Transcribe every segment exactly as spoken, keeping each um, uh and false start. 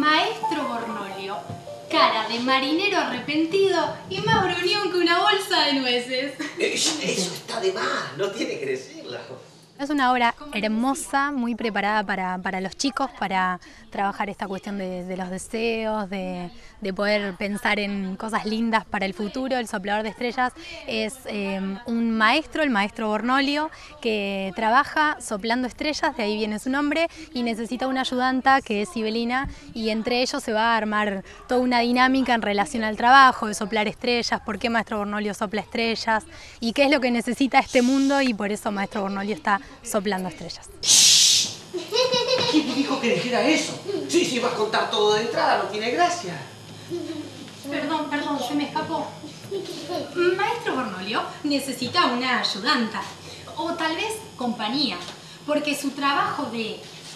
Maestro Bornolio, cara de marinero arrepentido y más gruñón que una bolsa de nueces. Eso está de más, no tiene que decirlo. Es una obra hermosa, muy preparada para, para los chicos, para trabajar esta cuestión de, de los deseos, de, de poder pensar en cosas lindas para el futuro. El soplador de estrellas es eh, un maestro, el maestro Bornolio, que trabaja soplando estrellas, de ahí viene su nombre, y necesita una ayudanta que es Sibelina, y entre ellos se va a armar toda una dinámica en relación al trabajo de soplar estrellas, por qué maestro Bornolio sopla estrellas, y qué es lo que necesita este mundo, y por eso maestro Bornolio está soplando estrellas. ¿Quién te dijo que dijera eso? Sí, si vas a contar todo de entrada, no tiene gracia. Perdón, perdón, se me escapó. Maestro Bornolio necesita una ayudanta, o tal vez compañía, porque su trabajo de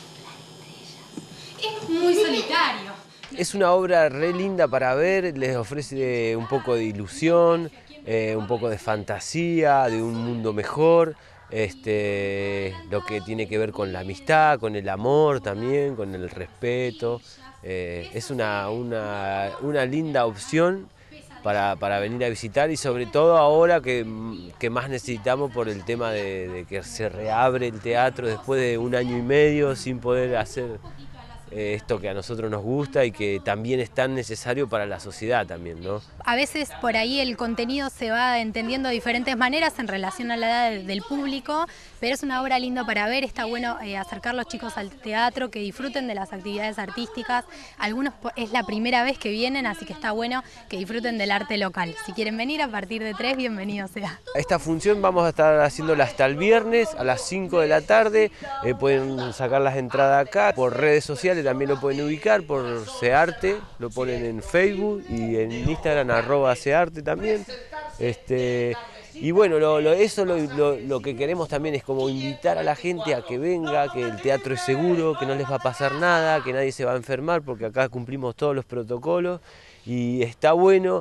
es muy solitario. Es una obra re linda para ver, les ofrece un poco de ilusión, eh, un poco de fantasía, de un mundo mejor. Este, lo que tiene que ver con la amistad, con el amor también, con el respeto. Eh, es una, una, una linda opción para, para venir a visitar, y sobre todo ahora que, que más necesitamos por el tema de, de que se reabre el teatro después de un año y medio sin poder hacer eh, esto que a nosotros nos gusta y que también es tan necesario para la sociedad también, ¿no? A veces por ahí el contenido se va entendiendo de diferentes maneras en relación a la edad del público, pero es una obra linda para ver. Está bueno eh, acercar a los chicos al teatro, que disfruten de las actividades artísticas. Algunos es la primera vez que vienen, así que está bueno que disfruten del arte local. Si quieren venir a partir de tres, bienvenido sea. Esta función vamos a estar haciéndola hasta el viernes a las cinco de la tarde. Eh, pueden sacar las entradas acá, por redes sociales también lo pueden ubicar, por Searte, lo ponen en Facebook y en Instagram arroba Searte también. Este, y bueno, lo, lo, eso lo, lo, lo que queremos también es como invitar a la gente a que venga, que el teatro es seguro, que no les va a pasar nada, que nadie se va a enfermar, porque acá cumplimos todos los protocolos, y está bueno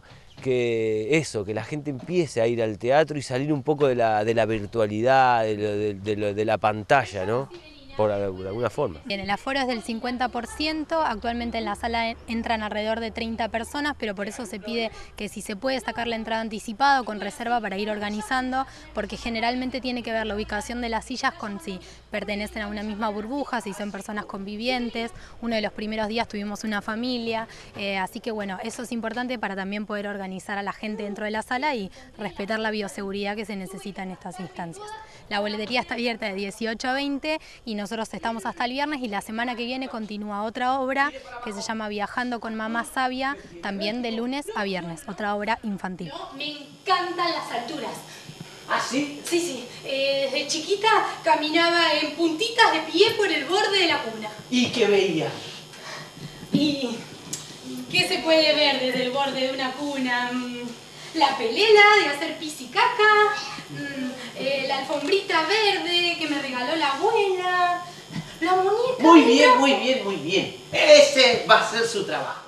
que eso, que la gente empiece a ir al teatro y salir un poco de la, de la virtualidad, de, lo, de, de, lo, de la pantalla, ¿no? Por alguna forma. Bien, el aforo es del cincuenta por ciento, actualmente en la sala entran alrededor de treinta personas, pero por eso se pide que si se puede sacar la entrada anticipada o con reserva para ir organizando, porque generalmente tiene que ver la ubicación de las sillas con si pertenecen a una misma burbuja, si son personas convivientes. Uno de los primeros días tuvimos una familia, eh, así que bueno, eso es importante para también poder organizar a la gente dentro de la sala y respetar la bioseguridad que se necesita en estas instancias. La boletería está abierta de dieciocho a veinte y nosotros estamos hasta el viernes, y la semana que viene continúa otra obra que se llama Viajando con Mamá Sabia, también de lunes a viernes, otra obra infantil. Me encantan las alturas. ¿Ah, sí? Sí, sí. Eh, desde chiquita caminaba en puntitas de pie por el borde de la cuna. ¿Y qué veía? ¿Y qué se puede ver desde el borde de una cuna? La pelela de hacer pis y caca, eh, la alfombrita verde que me regaló la abuela, la muñeca. Muy bien, muy bien, muy bien. Ese va a ser su trabajo.